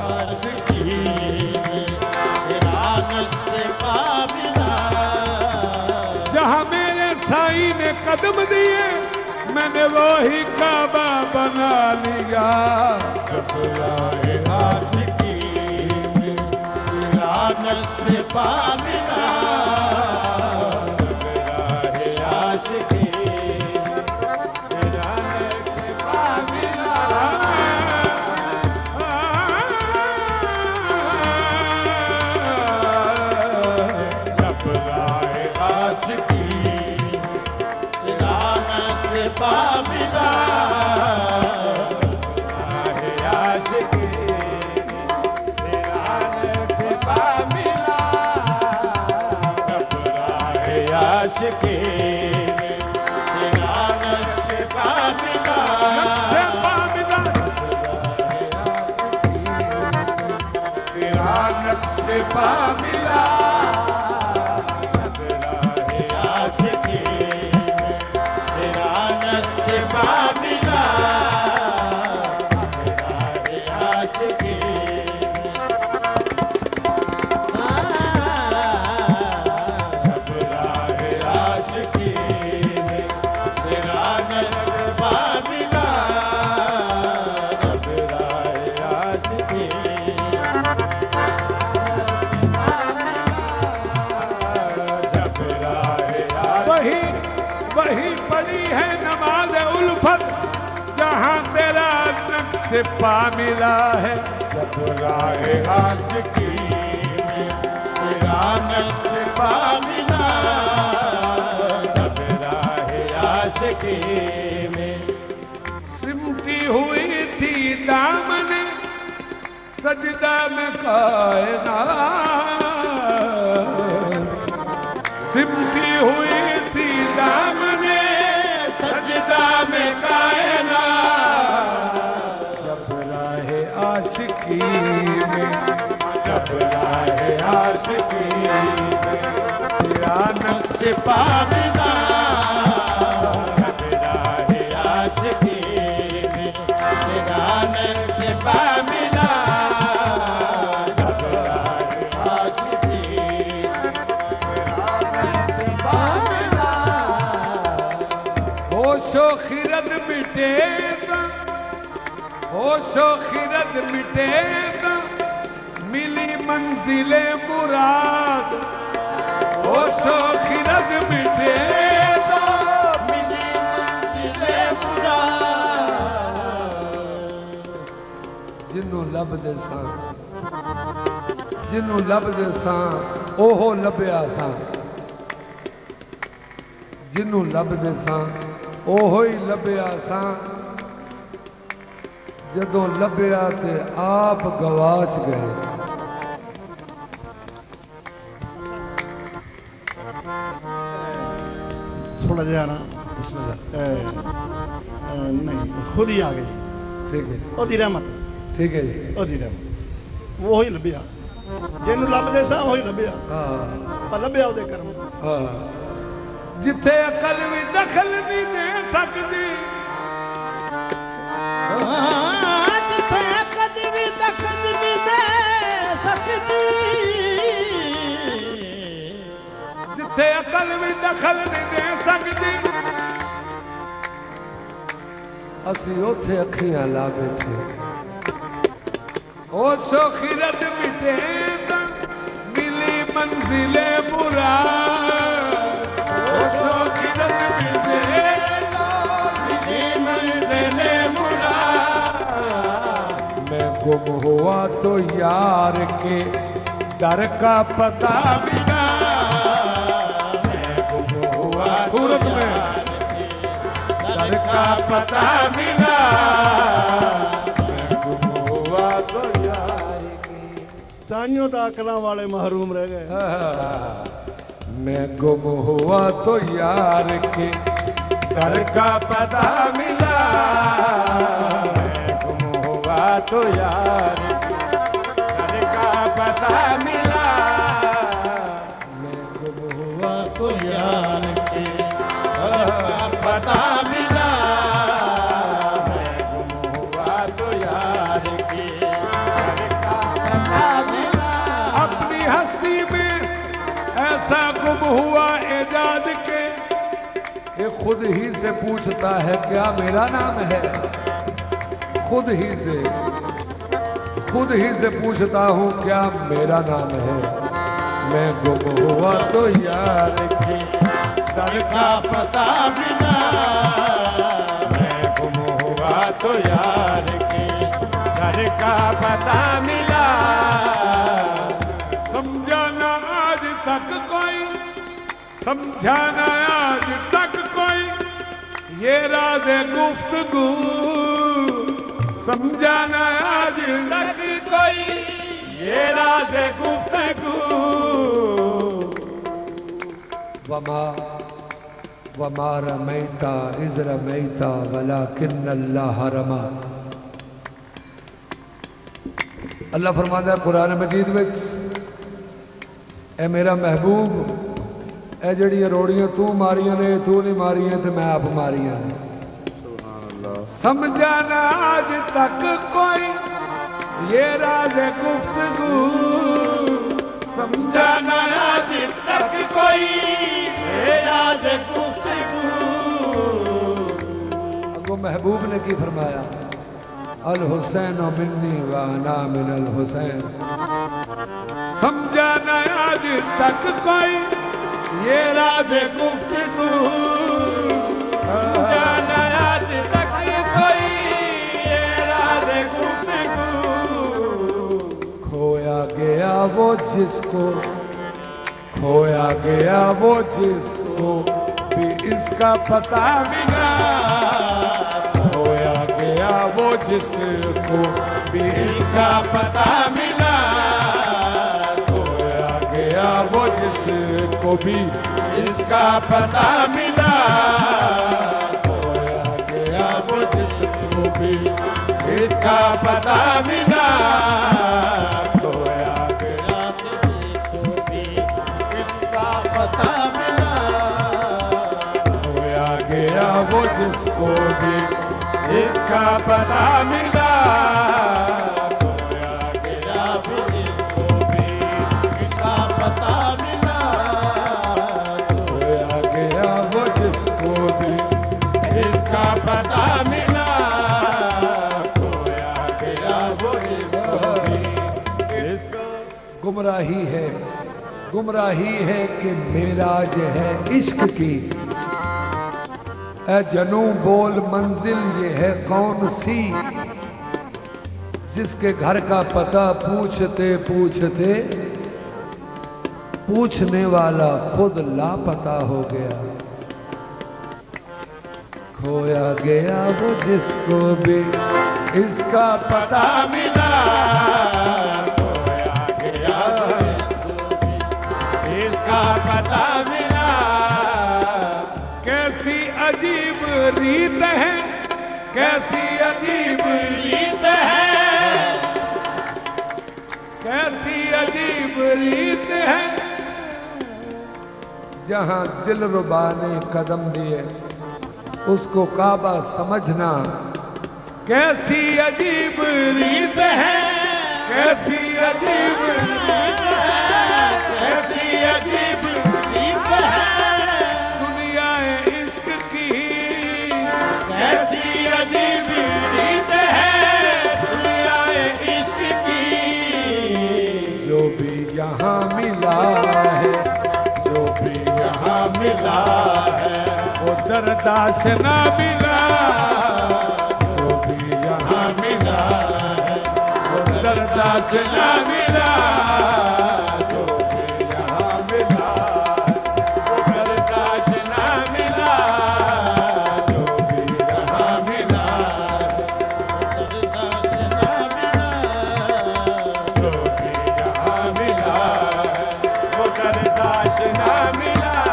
عاشقی تیرا نقش پا ملا جہاں میرے سائی نے قدم دیے میں نے وہی کعبہ بنا لیا جب راہ عاشقی تیرا نقش پا ملا جب راہ عاشقی تیرا نقش پا ملا جب راہ عاشقی تیرا نقش پا ملا راہ عاشقی تیرا نقش پا ملا جب راہ عاشقی تیرا نقش پا ملا نقش پا ملا تیرا نقش پا ملا جب راہ عاشقی تیرا نقش پا ملا راہ عاشقی جب راہ عاشقی تیرا نقش پا ملا جب راہ عاشقی جب راہ وہی وہی پڑی ہے نماز الفت جہاں تیرا نقش پا ملا ہے جب راہ عاشقی تیرا نقش پا ملا جب راہ عاشقی میں سمٹی ہوئی تھی دامن سجدہ میں کائنات سمٹی ہوئی تھی دامن سجدہ میں کائنات جب راہ عاشقی میں جب راہ عاشقی میں تیرا نقش پا ملا جب راہ عاشقی میں تیرا نقش پا ملا جب راہ عاشقی پا ملا ہوش و خرد مٹے گا ہوش و خرد مٹے گا ملی منزل مراد ہوش و خرد مٹے گا ملی منزل مراد جنوں لب دے ساں جنوں لب دے ساں اوہو لبیا ساں جنوں لب دے ساں اوہو ہی لبیا ساں جدوں لبیا تے آپ گواچ گئے تھوڑا جہا نا بسم اللہ نہیں خود ہی آ گئی ٹھیک ہے ਉਹਦੀ ਰਹਿਮਤ ٹھیک ہے جی ਉਹਦੀ ਰਹਿਮਤ ਉਹ ਹੀ ਲੱਭਿਆ ਜਿਹਨੂੰ ਲੱਭਦੇ ਸਾਂ ਉਹ ਹੀ ਲੱਭਿਆ ہاں ਪਰ ਲੱਭਿਆ ਉਹਦੇ ਕਰਮ ہاں جتھے عقل بھی دخل نہیں دے سکتی ਜਿੱਥੇ ਕਦੇ ਵੀ ਦਖਲ ਨਹੀਂ ਦੇ ਸਕਦੀ جتھے عقل بھی دخل نہیں دے سکتی اسی اوتھے اکھیاں لا بیٹھے ہوش و خرد مٹے تا ملی منزل مراد ہوش و خرد مٹے تا ملی منزل مراد میں گم ہوا تو یار کے در کا پتہ ملا میں گم ہوا صورت میں در کا پتہ ملا میں گم ہوا تو یار کے ਤਾਈਓ ਤਾਂ ਅਕਲਾਂ ਵਾਲੇ ਮਹਰੂਮ ਰਹਿ ਗਏ میں گم ہوا تو یار کے در کا پتہ ملا میں گم ہوا تو یار کے در کا پتہ ملا میں گم ہوا تو یار کے در کا پتہ ملا میں گم ہوا تو یار کے در کا पता मिला। अपनी हस्ती में ऐसा गुम हुआ एजाज के कि खुद ही से पूछता है क्या मेरा नाम है। खुद ही से पूछता हूँ क्या मेरा नाम है। मैं गुम हुआ तो यार की दर का पता मिला। मैं गुम हुआ तो यार की दर का पता मिला। समझा ना आज तक कोई, समझा ना आज तक कोई ये राज गुफ्तगू। समझा ना आज तक कोई ये राज गुफ्तगू। वमा रमैता इज़ रमैता वलाकिन्नल्लाह रमा। अल्लाह फरमाता है कुरान मजीद विच, ए मेरा महबूब ए जड़ियां रोड़ियां तू मारियां ने, तू नहीं मारियां ते मैं आप मारियां ने। समझा ना आज तक कोई ये राज गुफ्तगू। समझा ना आज तक कोई ये राज गुफ्तगू। अगो महबूब ने की फरमाया, अल हुसैन मिन्नी व अना मिन अल हुसैन। समझा ना आज तक कोई ये राज गुफ्तगू। समझा ना आज तक कोई ये राज गुफ्तगू। खोया गया वो जिसको, खोया गया वो जिसको भी इसका पता मिला। खोया गया वो जिसको भी इसका पता मिला। खोया गया वो जिसको भी इसका पता मिला। खोया गया वो जिसको भी इसका पता मिला। खोया गया जिसको भी इसका पता मिला। खोया गया वो जिसको भी इसका पता मिला। खोया गया वो जिसको भी इसका पता मिला। खोया गया वो जिसको भी इसका पता मिला। खोया गया वो जिसको भी इसका। गुमराही है कि मेराज है इश्क की। ऐ जनू बोल मंजिल ये है कौन सी, जिसके घर का पता पूछते पूछते पूछने वाला खुद लापता हो गया। खोया गया वो जिसको भी इसका पता मिला। खोया गया जिसको भी इसका पता मिला। कैसी अजीब रीत है, कैसी अजीब रीत है, कैसी अजीब रीत है। जहाँ दिलरुबा ने कदम दिए उसको काबा समझना। कैसी अजीब रीत है, कैसी अजीब रीत है, कैसी अजीब रीत है दुनिया इश्क की। कैसी अजीब रीत है दुनिया इश्क की। जो भी यहाँ मिला है, जो भी यहाँ मिला है वो दरदाश ना मिला। जो भी यहाँ मिला है वो दरदाश ना मिला। जो भी यहाँ मिला वो दरदाश ना मिला। जो भी यहाँ मिला वो दरदाश ना मिला। जो भी यहाँ मिला वो दरदाश ना मिला।